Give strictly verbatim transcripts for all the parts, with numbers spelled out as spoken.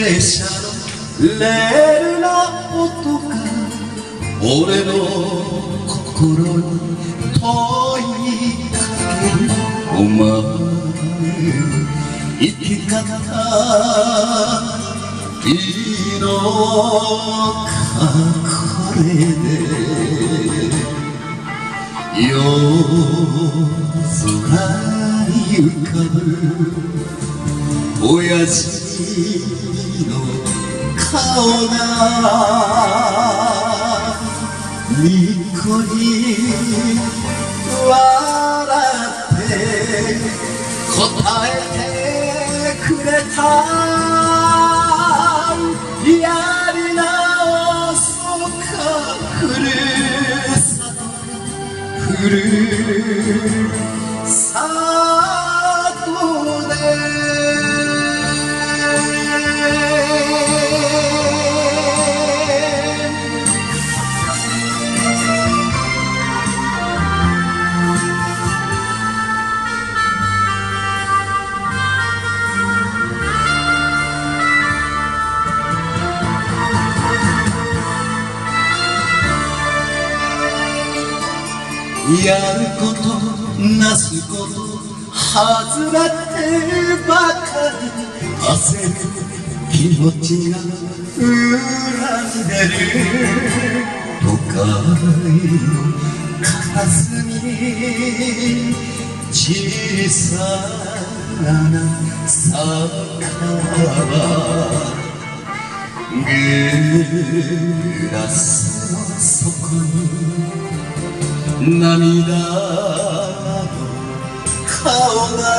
列車のレールの音が俺の心に問いかける。お前生き方いいのかこれで。夜空に浮かぶ親父の顔がにこり笑って答えてくれた。やり直そうかふるさと、ふるさとで。やることなすこと外れてばかり焦る気持ちが恨んでる。都会の片隅に小さな酒場、グラスの底に涙の顔が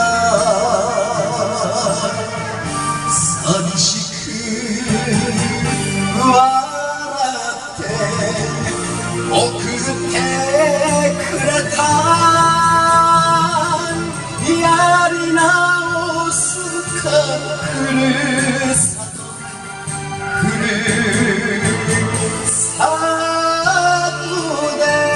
寂しく笑って送ってくれた。やり直すかふるさと、ふるさとで。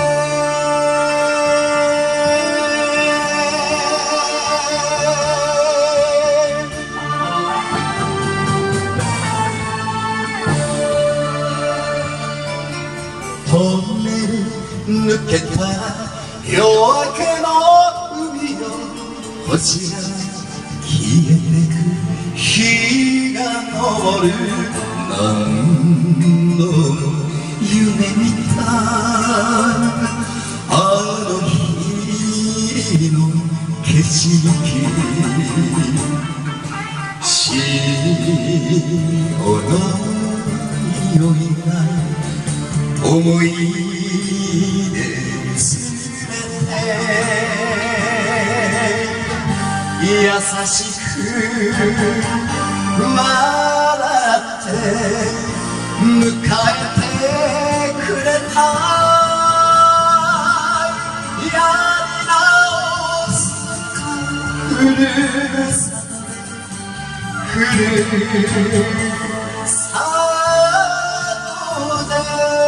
トンネル抜けた夜明けの海よ、星が消えてく日が昇る。何度も夢見たあの日の景色、潮の匂いが思い出すべて優しく笑って迎えてくれた。やり直すかふるさと、ふるさとで。